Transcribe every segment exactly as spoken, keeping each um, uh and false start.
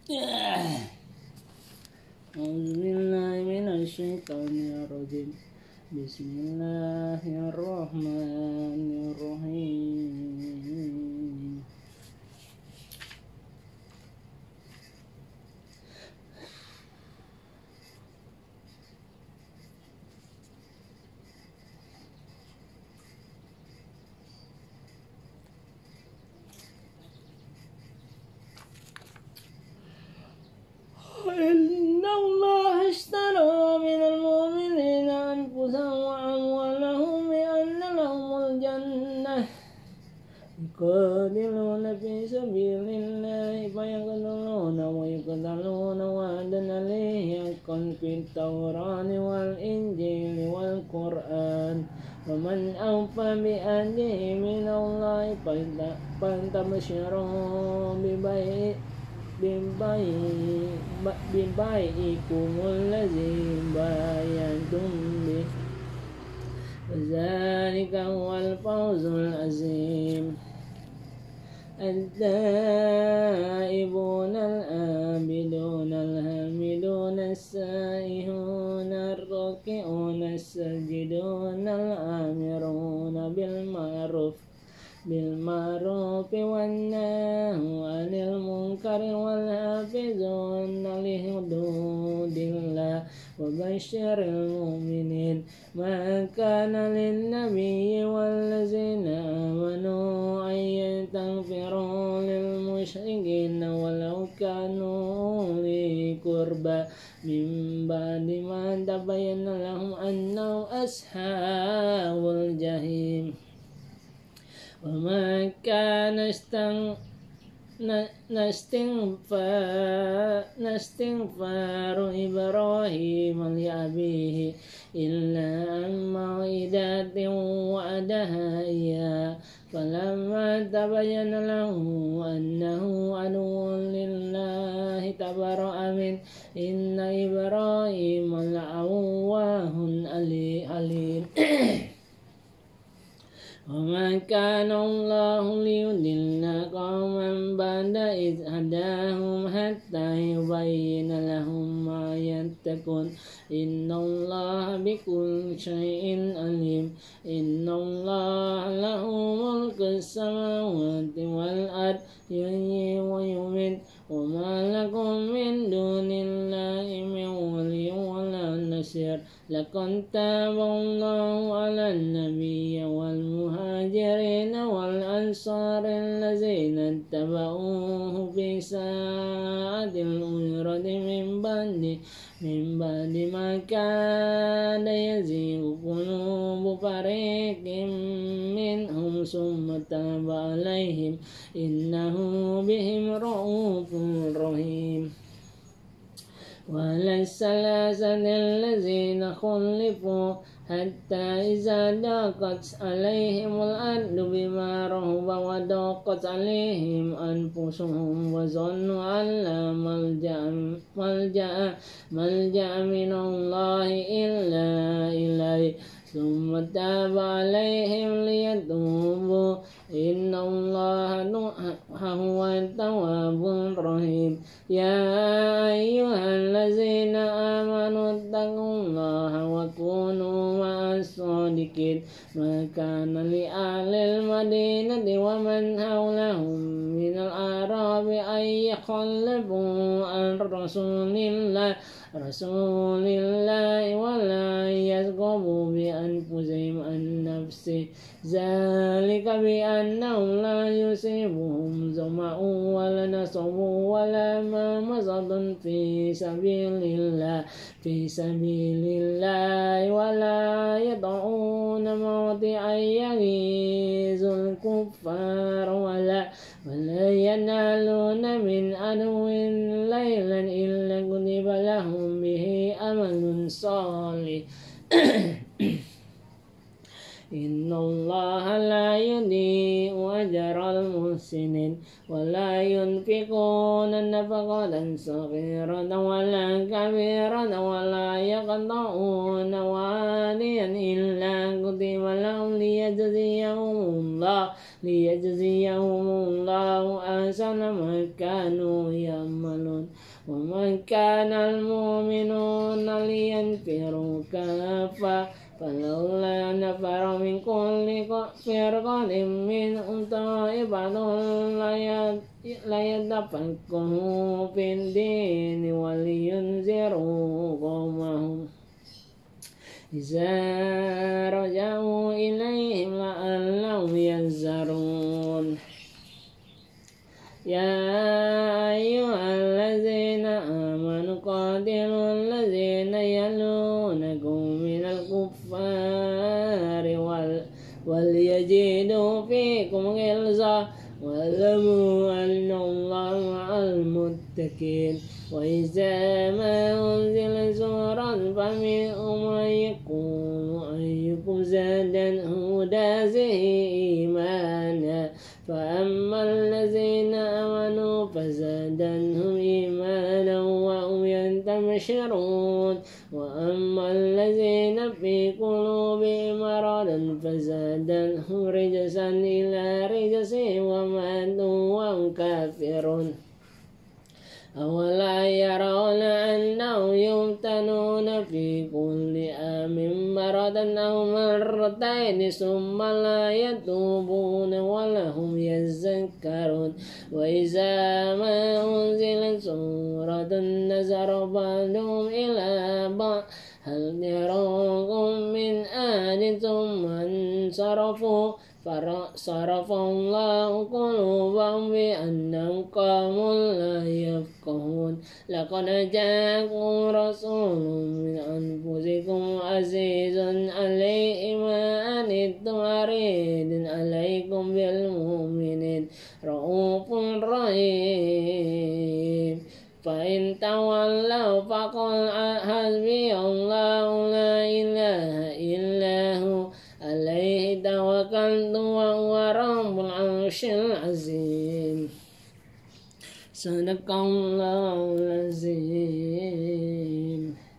أعوذ بالله من الشيطان الرجيم. بسم الله الرحمن الرحيم. إن الله اشترى من المؤمنين أنفسهم وأموالهم بأن لهم الجنة يقاتلون في سبيل الله فيقتلون ويقتلون وعدا عليه حقا في التوراة والإنجيل والقرآن ومن أوفى بعهده من الله فانتبشروا ببيع ببيعكم الذي بايعتم به وذلك هو الفوز العظيم. التائبون العابدون الحامدون السائحون الراكعون الساجدون الآمرون بالمعروف بالمعروف والنهي عن المنكر والحافظون لحدود الله وبشر المؤمنين. ما كان للنبي والذين آمنوا أن يستغفروا للمشركين ولو كانوا أولي قربى من بعد ما تبين لهم أنهم أصحاب الجحيم. وما كان نستغفر إبراهيم لأبيه إلا عن موعدة وعدها إياه فلما تبين له أنه عدو لله تبرأ منه إن إبراهيم لأواه حليم. وما كان الله ليضل قوما بعد إذ هداهم حتى يبين لهم ما يتقون إن الله بكل شيء عليم. إن الله له ملك السماوات والأرض يحيي ويميت وما لكم من دون الله من ولي ولا نصير. لقد تاب الله على النبي والمهاجرين والأنصار الذين اتبعوه في ساعة العسرة من بعد من بعد ما كان يزيغ قلوب فريق منهم ثم تاب عليهم إنه بهم رؤوف رحيم. وعلى الثلاثة الذين خلفوا حتى إذا ضاقت عليهم الأرض بما رحبت وضاقت عليهم أنفسهم وظنوا أن لا ملجأ ملجأ ملجأ من الله إلا إليه ثم تاب عليهم ليتوبوا إن الله هو التواب الرحيم. يا أيها الذين آمنوا اتقوا الله وكونوا مع الصادقين. ما كان لأهل المدينة ومن حولهم من الأعراب أن يخلفوا عن رسول الله رسول الله ولا يرغبوا بأنفسهم عن نفسه ذلك بأنهم لا يصيبهم ظمأ ولا نصب ولا مخمصة في سبيل الله في سبيل الله ولا يطعون موطئا يغيظ الكفار ولا ولا ينالون من عدو ليلا إلا كتب لهم به أمل صالح. إن الله لا يضيع أجر المحسنين ولا ينفقون نفقة صغيرة ولا كبيرة ولا يقطعون واديا إلا كتب لهم ليجزيهم الله ليجزيهم الله أحسن ما كانوا يعملون ومن كان المؤمنون لينفروا كافة فلولا نفر من كل فرقة منهم طائفة ليتفقهوا في الدين ولينذروا قومهم إذا رجعوا إليهم لعلهم يحذرون يا أيها الذين آمنوا قاتلوا الذين يلونكم من الكفار وليجدوا فيكم غلظة واعلموا أن الله مع المتقين وإذا ما أنزل سورة فمنهم من يقول أيكم زادته هذه إيمانا فأما الذين آمنوا فزادتهم إيمانا وهم يستبشرون وأما الذين في قلوبهم مرض فزادتهم رجسا إلى رجسهم وماتوا وهم كافرون أولا يرون أنهم يفتنون في كل عام مرة أو مرتين ثم لا يتوبون ولهم يذكرون وإذا ما أنزلت سورة نظر بعضهم إلى بعض هل يراكم من أحد ثم انصرفوا فصرف الله قلوبهم بأنهم قوم لا يفقهون لقد جاءكم رسول من أنفسكم عزيز عليه ما عنتم حريص عليكم بالمؤمنين رؤوف رحيم فإن تولوا فقل حسبي الله لا إله إلا هو عليه توكلت وهو رب العرش العظيم صدق الله العظيم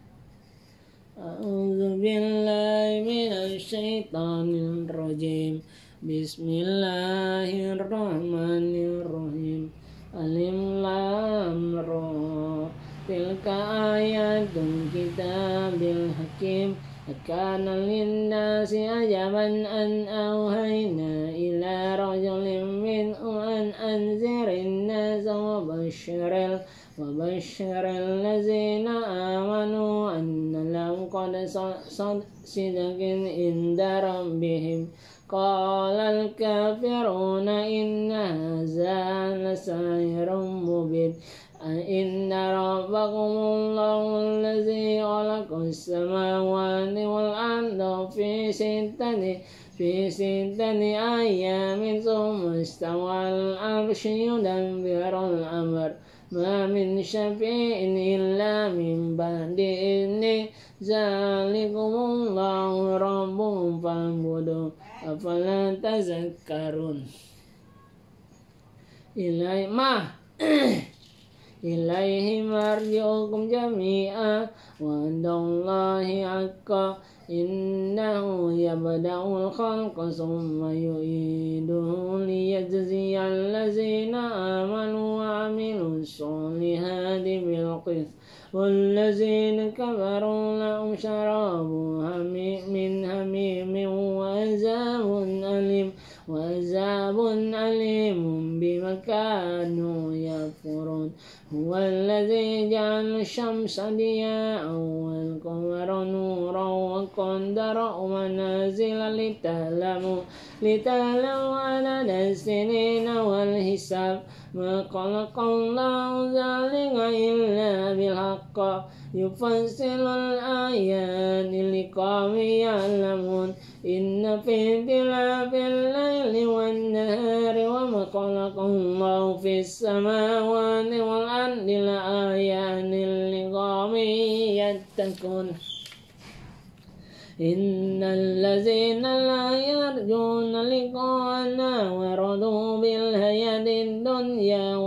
أعوذ بالله من الشيطان الرجيم بسم الله الرحمن الرحيم ألف لام را تلك آيات الكتاب الحكيم أكان للناس عجبا أن أوحينا إلى رجل منهم أن أنذر الناس وبشر وبشر الذين آمنوا أن لهم قد صدق عند ربهم قال الكافرون إن هذا لساحر مبين إن ربكم الله الذي خلق السماوات والأرض في ستة في ستة أيام ثم استوى على العرش يدبر الأمر ما من شفيع إلا من بعد إذنه ذلكم الله ربكم فاعبدوه أفلا تذكرون إليه ما إليه مرجعكم جميعا وعند الله حقا إنه يبدأ الخلق ثم يعيده ليجزي الذين آمنوا وعملوا الصالحات بالقسط والذين كفروا لهم شراب من حميم وعذاب أليم وعذاب أليم بما كانوا يكفرون هو الذي جعل الشمس ضياء والقمر نورا وقدره منازل لتعلموا لتعلموا عدد السنين والحساب ما خلق الله ذلك إلا بالحق يفصل الآيات لقوم يعلمون إن في اختلاف الليل والنهار وما خلق الله في السماوات والأرض لآيات لقوم يتقون إن الذين لا يرجون لقاءنا ورضوا بالحياة الدنيا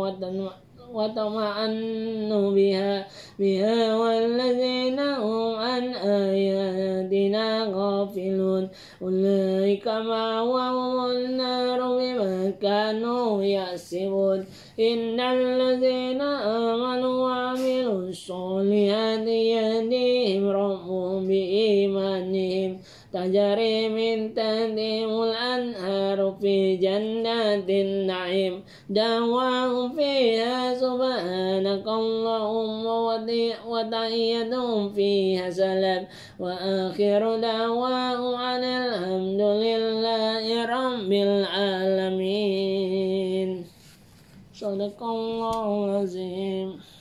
وطمأنوا بها بها والذين هم عن آياتنا غافلون أولئك مأواهم النار بما كانوا يكسبون إن الذين آمنوا وعملوا الصالحات يهديهم ربهم بإيمانهم تجري من تحتهم الأنهار في جنات النعيم دعواهم فيها سبحانك اللهم وتحيتهم فيها سلام وآخر دعواهم أن الحمد لله رب العالمين. صدق الله العظيم.